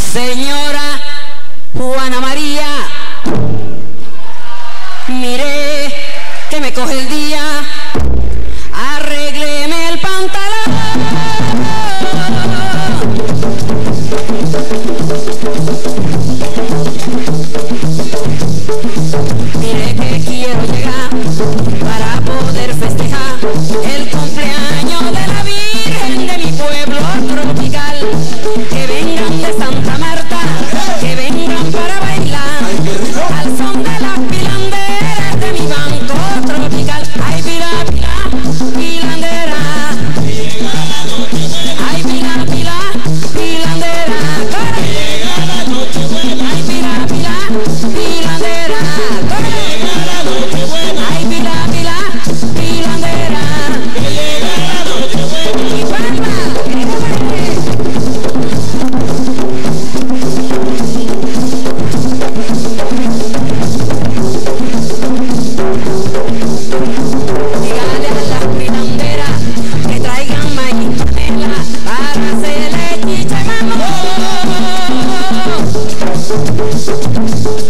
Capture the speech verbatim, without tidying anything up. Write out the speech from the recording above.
Señora Juana María, mire que me coge el día, arrégleme el pantalón. Mire que quiero llegar para poder festejar el cumpleaños de la Virgen de mi pueblo tropical. Que vengan de Santa Marta, que vengan para bailar al son de las pilanderas de mi banco tropical. Ay, pila, pila, pilandera. Ay, pila, pila, pilandera. Ay, pila, pila, pilandera. Ay, pila, pila, pilandera. Y palma, dígale a las pilanderas que traigan maíz panela para hacerle chicha y mamón.